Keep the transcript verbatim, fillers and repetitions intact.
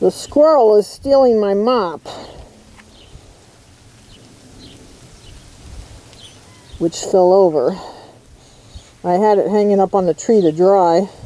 The squirrel is stealing my mop, which fell over. I had it hanging up on the tree to dry.